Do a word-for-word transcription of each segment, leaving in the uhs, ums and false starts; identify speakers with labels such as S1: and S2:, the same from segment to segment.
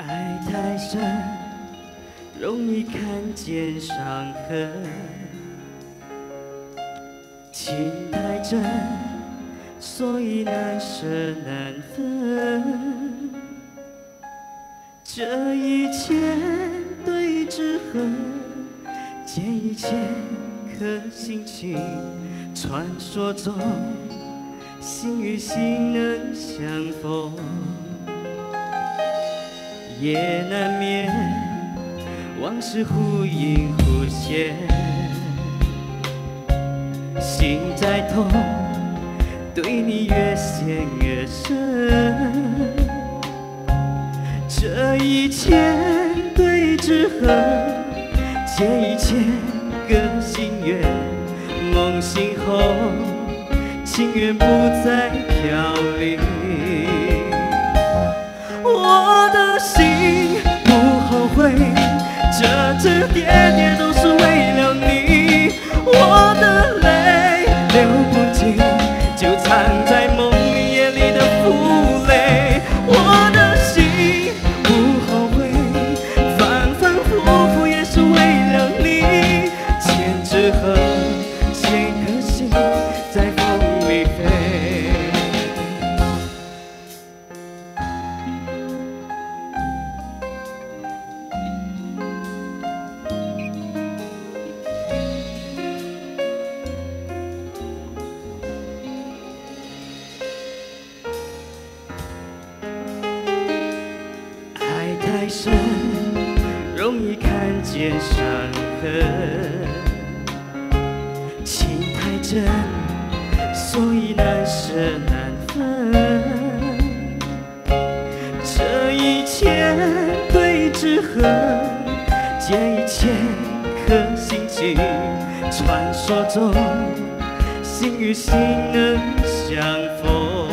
S1: 爱太深，容易看见伤痕；情太真，所以难舍难分。这一切对之恨，借一千颗心情。传说中，心与心能相逢。 也难免往事忽隐忽现，心再痛，对你越陷越深。这一切对之恨，借一千个心愿，梦醒后，情缘不再飘零。 我的心不后悔，这这跌跌都是为了你。我的泪流不尽，就藏在梦里夜里的负累。我的心不后悔，反反复复也是为了你。千纸鹤，千颗心在风里飞。 太深，容易看见伤痕；情太真，所以难舍难分。这一切对之恨，借一千颗心情。传说中，心与心能相逢。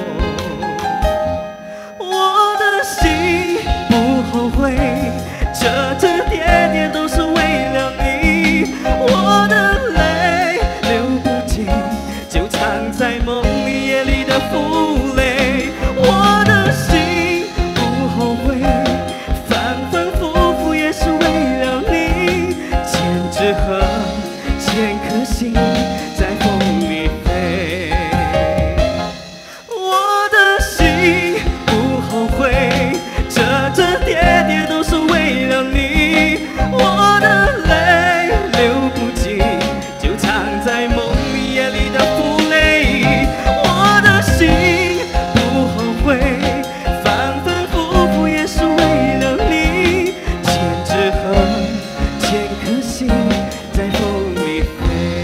S1: 我的心。 后悔，这这跌跌都是为了你。我的泪流不尽，就藏在梦里夜里的负累。我的心不后悔，反反复复也是为了你。千纸鹤，千颗心在风里飞。我的心不后悔。 这跌跌都是为了你，我的泪流不尽，就藏在梦里夜里的负累。我的心不后悔，反反复复也是为了你。千纸鹤，千颗心在风里飞。